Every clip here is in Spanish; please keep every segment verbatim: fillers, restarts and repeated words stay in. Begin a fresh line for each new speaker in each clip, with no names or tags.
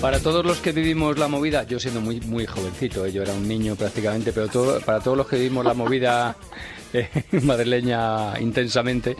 Para todos los que vivimos la movida, yo siendo muy muy jovencito, ¿eh? Yo era un niño prácticamente, pero todo, para todos los que vivimos la movida eh, madrileña intensamente,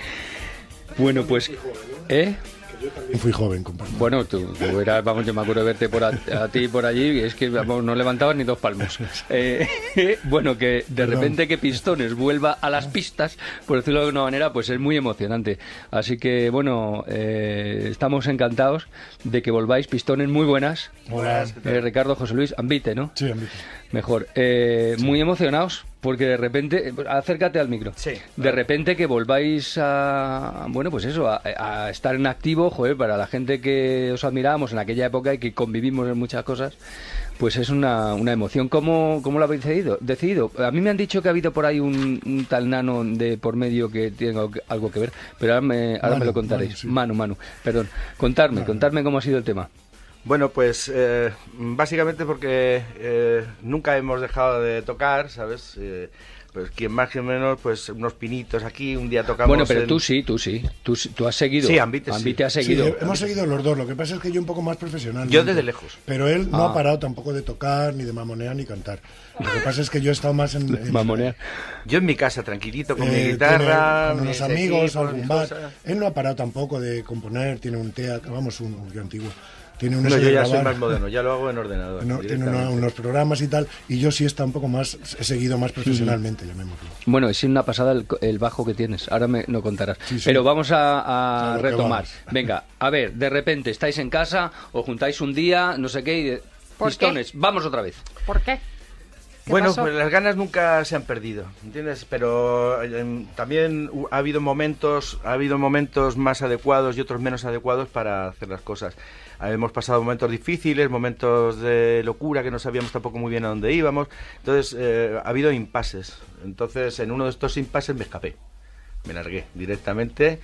bueno, pues... ¿Eh?
Yo también fui joven, compadre.
Bueno, tú, tú eras, vamos, yo me acuerdo de verte por a, a ti por allí, y es que vamos, no levantabas ni dos palmos. Eh, bueno, que de repente que Pistones vuelva a las pistas, por decirlo de alguna manera, pues es muy emocionante. Así que, bueno, eh, estamos encantados de que volváis, Pistones, muy buenas.
Hola.
Eh, Ricardo, José Luis, Ambite, ¿no?
Sí, Ambite.
Mejor. Eh, sí. Muy emocionados, porque de repente, acércate al micro,
sí,
de repente que volváis a, bueno, pues eso, a, a estar en activo, joder, para la gente que os admirábamos en aquella época y que convivimos en muchas cosas, pues es una, una emoción. ¿Cómo, cómo lo habéis decidido? decidido? A mí me han dicho que ha habido por ahí un, un tal Nano de por medio que tiene algo que ver, pero ahora me, ahora Manu, me lo contaréis. Manu, sí. Manu, Manu, perdón. Contarme, Manu. contarme cómo ha sido el tema.
Bueno, pues eh, básicamente porque eh, nunca hemos dejado de tocar, ¿sabes? Eh, pues quien más que menos, pues unos pinitos aquí, un día tocamos...
Bueno, pero
en...
tú sí, tú sí, tú, tú has seguido.
Sí, Ambite,
Ambite
sí.
ha seguido.
Sí, hemos seguido los dos, lo que pasa es que yo un poco más profesional.
Yo desde lejos.
Pero él no
ah.
ha parado tampoco de tocar, ni de mamonear, ni cantar. Lo que pasa es que yo he estado más en... en
mamonear.
Yo en mi casa, tranquilito, con
eh,
mi guitarra...
Con unos amigos,
equipos,
algún bar.
Cosas.
Él no ha parado tampoco de componer, tiene un T E A, vamos, un, un antiguo. Tiene
No, yo ya soy más moderno, ya lo hago en ordenador.
No, tiene una, unos programas y tal, y yo sí está un poco más, he seguido más profesionalmente, mm. llamémoslo.
Bueno, es una pasada el, el bajo que tienes, ahora me no contarás. Sí, sí. Pero vamos a, a retomar. Venga, a ver, de repente estáis en casa, os juntáis un día, no sé qué, y de... Pistones, qué? Vamos otra vez.
¿Por qué?
Bueno, pues las ganas nunca se han perdido, ¿entiendes? Pero eh, también ha habido momentos, ha habido momentos más adecuados y otros menos adecuados para hacer las cosas. Hemos pasado momentos difíciles, momentos de locura que no sabíamos tampoco muy bien a dónde íbamos. Entonces, eh, ha habido impases. Entonces, en uno de estos impases me escapé. Me largué directamente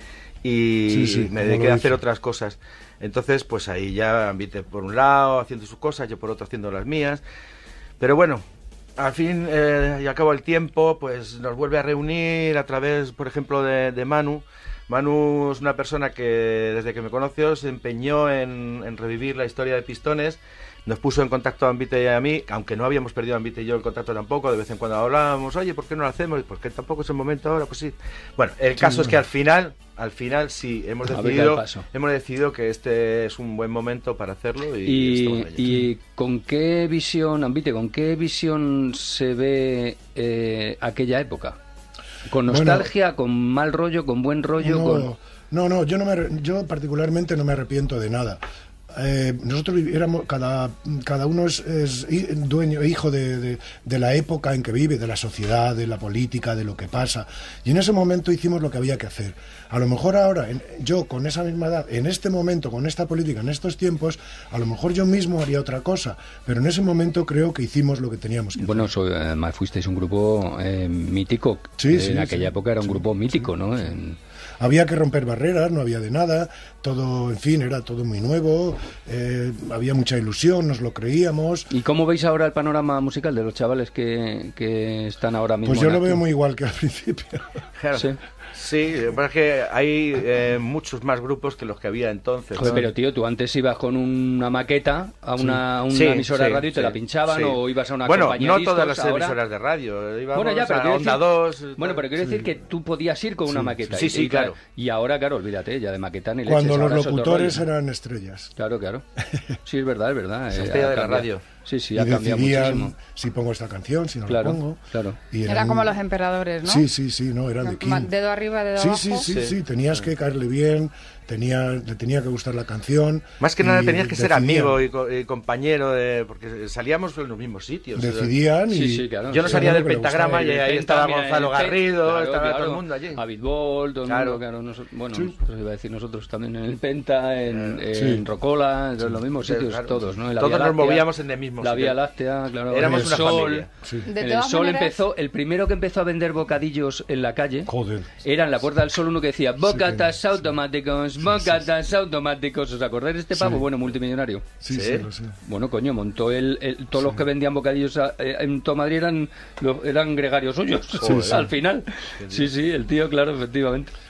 y sí, sí, me dediqué a hacer otras cosas. Entonces, pues ahí ya Ambite por un lado haciendo sus cosas, yo por otro haciendo las mías. Pero bueno, al fin eh, y al cabo el tiempo, pues nos vuelve a reunir a través, por ejemplo, de, de Manu. Manu es una persona que desde que me conoció se empeñó en, en revivir la historia de Pistones, nos puso en contacto a Ambite y a mí, aunque no habíamos perdido a Ambite y yo el contacto tampoco, de vez en cuando hablábamos, oye, ¿por qué no lo hacemos? Porque tampoco es el momento ahora, pues sí. Bueno, el caso sí, es que al final, al final sí, hemos decidido, hemos decidido que este es un buen momento para hacerlo. Y,
y, y ¿con qué visión, Ambite, con qué visión se ve eh, aquella época? ¿Con nostalgia, bueno, con mal rollo, con buen rollo?
No,
con...
no, no, yo, no me, yo particularmente no me arrepiento de nada. Eh, nosotros éramos, cada, cada uno es, es dueño, hijo de, de, de la época en que vive, de la sociedad, de la política, de lo que pasa. Y en ese momento hicimos lo que había que hacer. A lo mejor ahora, en, yo con esa misma edad, en este momento, con esta política, en estos tiempos, a lo mejor yo mismo haría otra cosa. Pero en ese momento creo que hicimos lo que teníamos que
bueno,
hacer.
Bueno, so, además fuisteis un grupo eh, mítico.
Sí,
eh,
sí,
en aquella
sí,
época era un
sí,
grupo mítico,
sí,
¿no?
Sí.
En...
Había que romper barreras, no había de nada, todo, en fin, era todo muy nuevo, eh, había mucha ilusión, nos lo creíamos.
¿Y cómo veis ahora el panorama musical de los chavales que, que están ahora mismo?
Pues yo lo veo muy igual que al principio.
Claro. Sí. Sí, lo que pasa es que hay eh, muchos más grupos que los que había entonces.
Joder,
¿no?
Pero tío, tú antes ibas con una maqueta a una,
sí.
una
sí,
emisora
sí,
de radio y te
sí,
la pinchaban, sí. O ibas a una
bueno,
compañía de discos.
Bueno, no todas las
ahora...
emisoras de radio. Íbamos
bueno, ya, pero
a Onda dos.
Bueno, pero quiero sí. decir que tú podías ir con
sí,
una maqueta.
Sí, sí,
y,
claro.
Y ahora, claro, olvídate ya de maqueta ni
Cuando
leches,
los locutores eran estrellas.
Claro, claro. Sí, es verdad, es verdad.
Se estrella de la radio.
Sí, sí,
y
ha cambiado muchísimo.
Si pongo esta canción, si no
claro,
la pongo.
Claro.
Y eran... Era como los emperadores, ¿no?
Sí, sí, sí, no, eran de King.
Dedo arriba, dedo
sí,
abajo.
Sí, sí, sí,
sí.
sí, tenías sí. que caerle bien, tenía, le tenía que gustar la canción.
Más que nada tenías que
decidían.
ser amigo y, co y compañero, de, porque salíamos en los mismos sitios.
Decidían y...
Sí, sí, claro.
Yo no salía del pentagrama y ahí estaba
Penta,
Gonzalo Garrido,
claro,
estaba
claro.
todo el mundo allí.
David Bolt, todo el
claro.
mundo, claro. Nos, bueno,
sí.
pues iba a decir nosotros también en el Penta, en,
sí.
en Rocola, en los mismos sitios,
claro.
todos, ¿no? En la
todos
Vía
nos
Láctea,
movíamos en el mismo
La
sitio.
Vía Láctea, claro.
Éramos
el
una
Sol,
familia.
Sí.
En el Sol maneras... empezó, el primero que empezó a vender bocadillos en la calle,
Joder.
era en la Puerta del Sol uno que decía bocatas
sí,
automáticos,
sí,
bocatas
sí, sí.
automáticos. ¿Os acordáis de este pavo? Sí. Bueno, multimillonario.
Sí, sí,
sí,
lo sé.
Bueno, coño, montó el, el todos
sí.
los que vendían bocadillos a, eh, en toda Madrid eran, eran gregarios suyos,
sí, sí.
al final. Sí, sí, el tío, claro, efectivamente.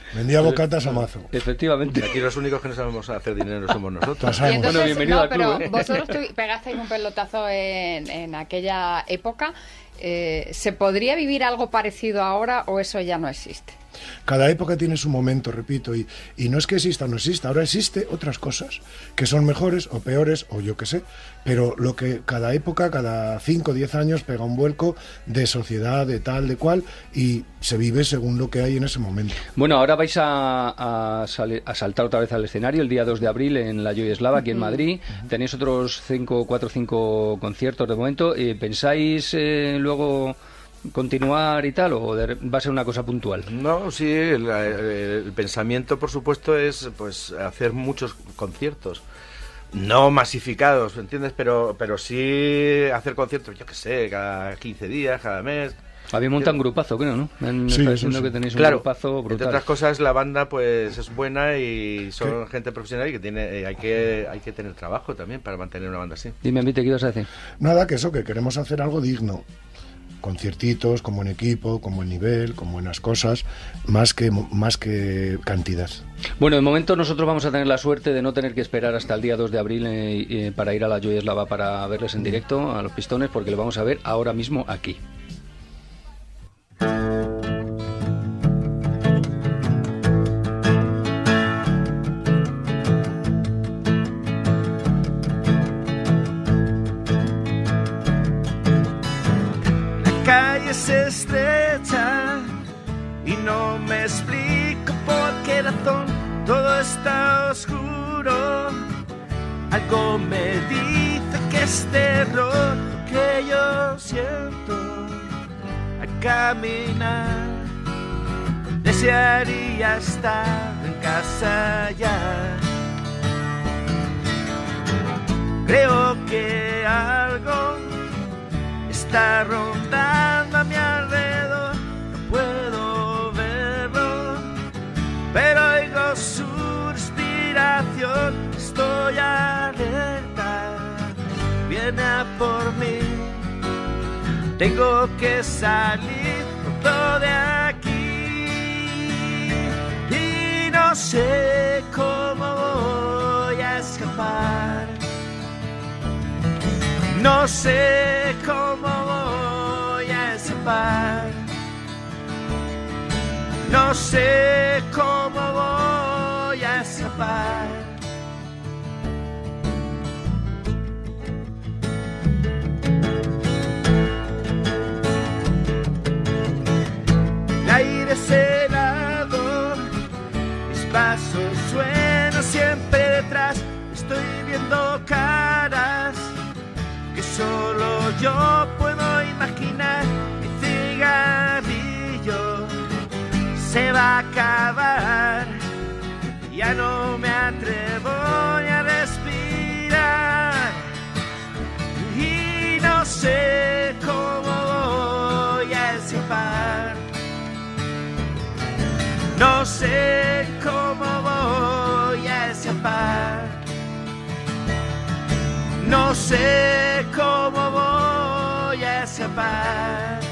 Vendía bocatas a mazo.
Efectivamente.
Aquí los únicos que no sabemos hacer dinero somos nosotros.
Pasamos.
Y entonces,
Bueno, bienvenido
no,
al club,
pero
¿eh?
vosotros tu- pegasteis un pelotazo en, en aquella época. Eh, ¿Se podría vivir algo parecido ahora o eso ya no existe?
Cada época tiene su momento, repito, y, y no es que exista o no exista, ahora existe otras cosas que son mejores o peores, o yo qué sé, pero lo que cada época, cada cinco o diez años pega un vuelco de sociedad, de tal, de cual, y se vive según lo que hay en ese momento.
Bueno, ahora vais a, a, sali- a saltar otra vez al escenario el día dos de abril en la Joy Eslava, aquí en Madrid. Tenéis otros cinco, cuatro o cinco conciertos de momento. Eh, ¿Pensáis eh, luego continuar y tal, o de- va a ser una cosa puntual?
No, sí, el, el- el pensamiento, por supuesto, es pues hacer muchos conciertos. No masificados, ¿entiendes? Pero, pero sí hacer conciertos, yo qué sé, cada quince días, cada mes.
Habéis montado un grupazo, creo, ¿no? Me han- me
Sí,
está
eso
diciendo
sí.
que tenéis un
Claro,
grupazo
entre
brutal.
otras cosas, la banda pues es buena y son
¿Qué?
gente profesional y que tiene, eh, hay que hay que tener trabajo también para mantener una banda así.
Dime, Envite, ¿qué ibas a decir?
Nada, que eso, que queremos hacer algo digno. Conciertitos, con buen equipo, con buen nivel, con buenas cosas, más que, más que cantidad.
Bueno, de momento nosotros vamos a tener la suerte de no tener que esperar hasta el día dos de abril eh, eh, para ir a la Joy Eslava para verles en directo a los Pistones, porque lo vamos a ver ahora mismo aquí.
La calle es estrecha y no me explico por qué razón todo está oscuro. Algo me dice que es terror que yo siento al caminar. Desearía estar en casa ya. Creo que algo está rondando a mi alrededor, no puedo verlo, pero oigo su respiración, estoy alerta, viene a por mí, tengo que salir pronto de aquí, y no sé cómo voy a escapar. No sé cómo voy a escapar. No sé cómo voy a escapar. El aire es helado, mis pasos suenan siempre detrás. Estoy viendo caras que solo yo puedo imaginar. Mi cigarrillo se va a acabar, ya no me atrevo ni a respirar, y no sé cómo voy a escapar. No sé cómo voy a escapar. No sé cómo voy a escapar.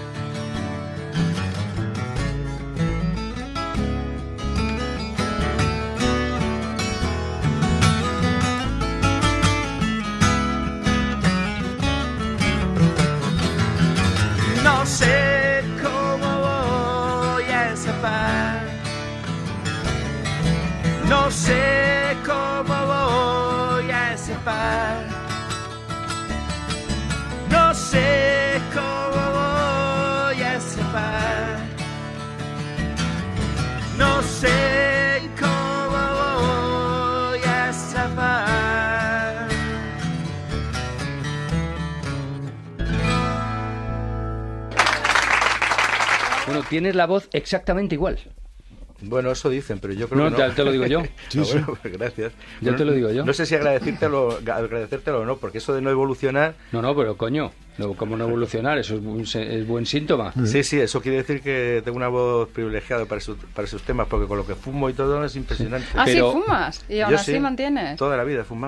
No sé cómo voy a escapar. No sé cómo voy a escapar. No sé cómo voy a escapar. No sé cómo voy a escapar.
Bueno, tienes la voz exactamente igual.
Bueno, eso dicen, pero yo creo
No,
que no.
te, te lo digo yo.
Sí,
Ah,
sí.
bueno, pues gracias.
Yo
No-
te lo digo yo.
No sé si agradecértelo, agradecértelo o no, porque eso de no evolucionar,
No, no, pero coño, no, ¿cómo no evolucionar? Eso es buen, es buen síntoma.
sí, sí, eso quiere decir que tengo una voz privilegiada para, esos- para esos temas, porque con lo que fumo y todo es impresionante.
Ah,
Pero-
sí, fumas. Y aún
Yo
así
sí,
mantienes.
Toda la vida he fumado.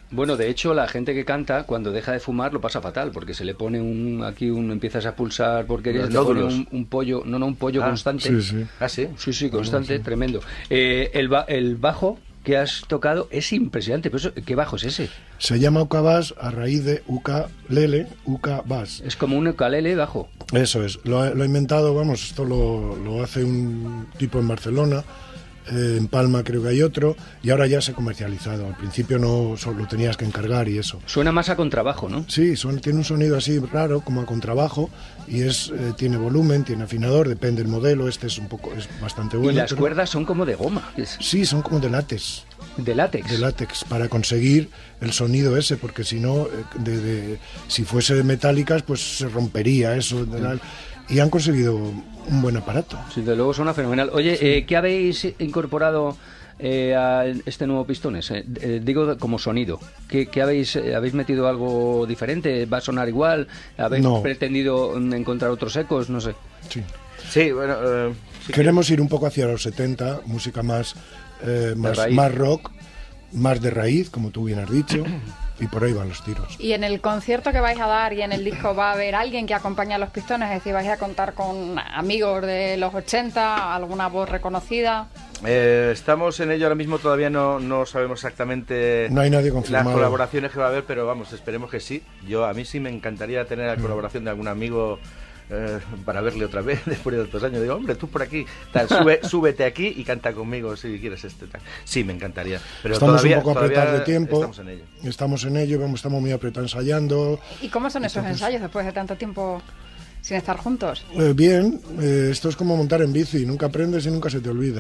Bueno, de hecho, la gente que canta, cuando deja de fumar, lo pasa fatal, porque se le pone un, aquí un, empiezas a pulsar porquerías, le pone un, un pollo, no, no, un pollo
ah,
constante.
Sí, sí.
Ah, sí.
Sí, sí, constante,
sí.
tremendo. Eh, el, ba el bajo que has tocado es impresionante, pero eso, ¿qué bajo es ese?
Se llama ukulele a raíz de ukulele, ukulele.
Es como un ukulele bajo.
Eso es, lo, lo ha inventado, vamos, esto lo, lo hace un tipo en Barcelona, eh, en Palma creo que hay otro, y ahora ya se ha comercializado. Al principio no solo lo tenías que encargar y eso.
Suena más a contrabajo, ¿no?
Sí, son, tiene un sonido así raro, como a contrabajo, y es eh, tiene volumen, tiene afinador, depende del modelo. Este es un poco, es bastante bueno.
Y las
pero...
cuerdas son como de goma. Es...
Sí, son como de látex.
De látex.
De látex, para conseguir el sonido ese, porque si no, de, de, si fuese de metálicas, pues se rompería eso. De la, y han conseguido un buen aparato.
Sí, de luego suena fenomenal. Oye, sí. eh, ¿qué habéis incorporado eh, a este nuevo Pistones? Eh, eh, digo como sonido. ¿Qué, qué habéis, eh, habéis metido algo diferente? ¿Va a sonar igual? ¿Habéis
no.
pretendido encontrar otros ecos? No sé.
Sí,
sí bueno... Eh, sí
Queremos
que...
ir un poco hacia los setenta, música más, eh, más, más rock, más de raíz, como tú bien has dicho. Y por ahí van los tiros.
Y en el concierto que vais a dar y en el disco va a haber alguien que acompañe a los Pistones, es decir, vais a contar con amigos de los ochenta, alguna voz reconocida.
Eh, estamos en ello ahora mismo, todavía no, no sabemos exactamente
no hay nadie confirmado.
Las colaboraciones que va a haber, pero vamos, esperemos que sí. Yo a mí sí me encantaría tener la colaboración de algún amigo. Eh, para verle otra vez después de otros años. Digo, hombre, tú por aquí, tal, sube, súbete aquí y canta conmigo si quieres este tal. Sí, me encantaría. Pero
estamos
todavía,
un poco apretados de tiempo.
Estamos en ello.
Estamos en ello, vamos, estamos muy apretados ensayando.
¿Y cómo son esos
Entonces,
ensayos después de tanto tiempo sin estar juntos?
Eh, bien, eh, esto es como montar en bici, nunca aprendes y nunca se te olvida.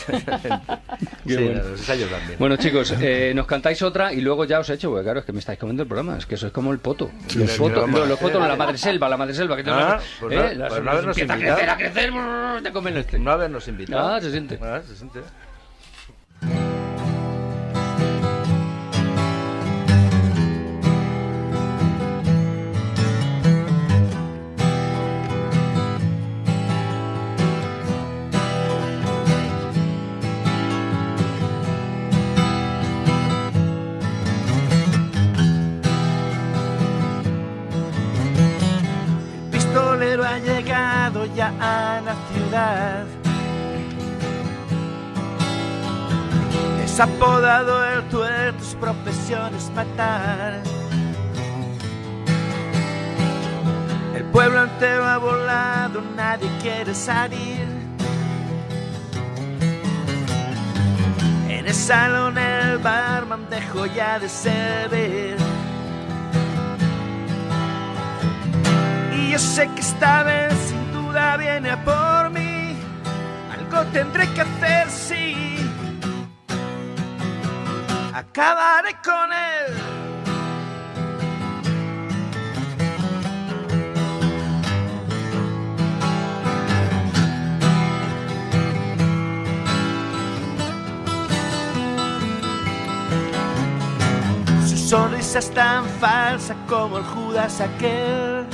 Sí,
bueno.
Los ensayos también.
Bueno, chicos, eh, nos cantáis otra y luego ya os he hecho, porque claro, es que me estáis comiendo el programa, es que eso es como el poto.
Sí,
los
sí,
fotos,
vamos.
los, los fotos, la madreselva, la madreselva, que te
Ah,
las-
pues
eh,
no-
las-
pues no habernos
empieza a
invitado.
crecer, a crecer, brrr, te comen este.
No habernos invitado.
Ah, se siente.
Ah, se siente.
El pistolero ha llegado ya a la ciudad. Es apodado el tuerto, su profesión es matar. El pueblo entero ha volado, nadie quiere salir. En el salón el barman dejó ya de servir. Y yo sé que esta vez sin duda viene a por mí. Algo tendré que hacer, sí. Acabaré con él. Su sonrisa es tan falsa como el Judas aquel.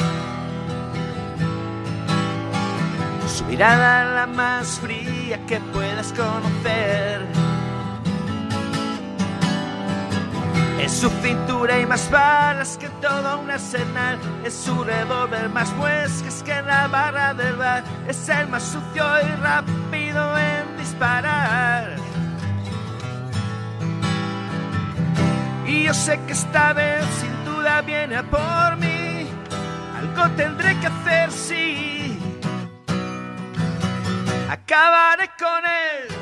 Su mirada la más fría que puedas conocer. En su cintura hay más balas que todo un arsenal. Es su revólver más muescas que la barra del bar. Es el más sucio y rápido en disparar. Y yo sé que esta vez sin duda viene a por mí. Algo tendré que hacer, sí. Acabaré con él.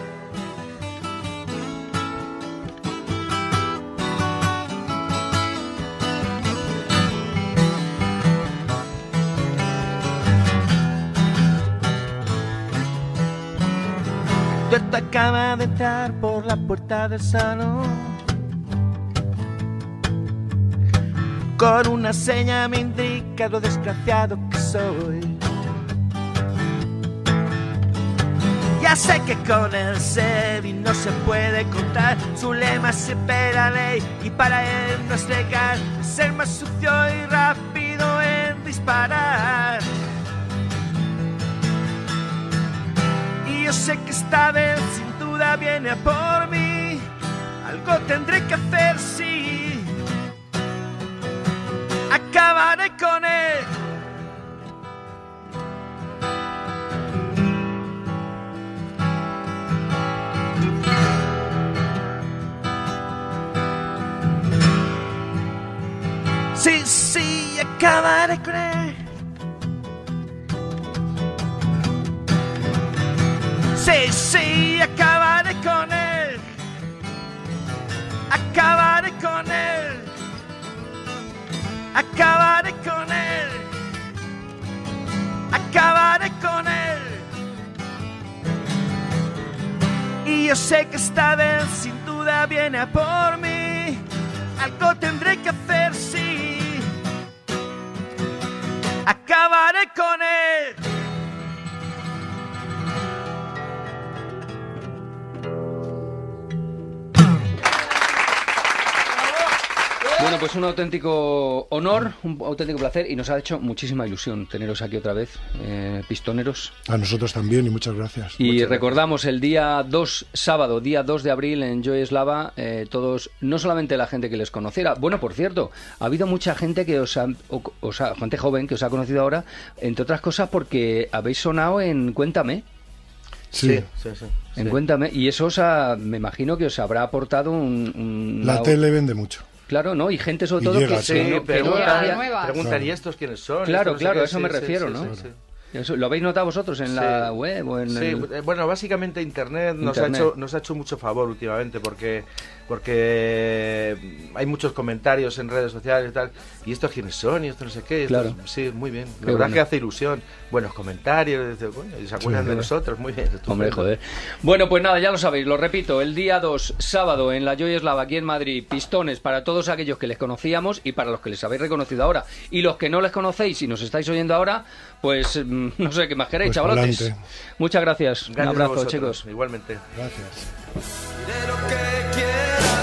Tuerto acaba de entrar por la puerta del salón. Con una seña me indica lo desgraciado que soy. Ya sé que con el Sebi no se puede contar. Su lema es siempre la ley y para él no es legal. Es el más sucio y rápido en disparar. Y yo sé que esta vez sin duda viene a por mí. Algo tendré que hacer, sí. acabaré con él. Sí, sí, acabaré con él. Sí, sí, acabaré con él. Acabaré con él. Acabaré con él. Acabaré con él. Y yo sé que esta vez sin duda viene a por mí. Algo tendré que hacer, sí. Acabaré con él.
Bueno, pues un auténtico honor, un auténtico placer y nos ha hecho muchísima ilusión teneros aquí otra vez, eh, pistoneros.
A nosotros también y muchas gracias.
Y
muchas
recordamos gracias. El día dos, sábado, día dos de abril en Joy Eslava, eh, todos, no solamente la gente que les conociera, bueno, por cierto, ha habido mucha gente que os ha, o, o sea, gente joven que os ha conocido ahora, entre otras cosas porque habéis sonado en Cuéntame.
Sí,
sí, sí,
en
sí.
Cuéntame, y eso os ha, me imagino que os habrá aportado un... un
la
lado...
tele vende mucho.
Claro, ¿no? Y gente sobre
Y
todo
llega,
que,
sí,
que no, que no
preguntan,
había...
preguntan, ¿y estos quiénes son?
Claro,
no sé
claro,
qué.
a eso
Sí,
me
sí,
refiero,
sí,
¿no?
sí, sí.
Eso, ¿lo habéis notado vosotros en
Sí.
la web o en
Sí,
el...
bueno, básicamente Internet nos
Internet.
ha hecho nos ha hecho mucho favor últimamente porque porque hay muchos comentarios en redes sociales y tal, y estos quiénes son y esto no sé qué, y esto-
Claro.
sí, muy bien, la
Qué
verdad
bueno.
que hace ilusión, buenos comentarios, dice, coño, y se acuerdan
Sí.
de nosotros, muy bien, estupendo.
Hombre, joder. Bueno, pues nada, ya lo sabéis, lo repito, el día dos, sábado, en la Joy Eslava, aquí en Madrid, pistones para todos aquellos que les conocíamos y para los que les habéis reconocido ahora. Y los que no les conocéis y nos estáis oyendo ahora, pues mm, no sé qué más queréis,
Pues
chavalotes.
pa'lante.
Muchas gracias.
Gracias
Un
a
abrazo,
vosotros,
chicos.
igualmente.
Gracias.
De lo que quiera.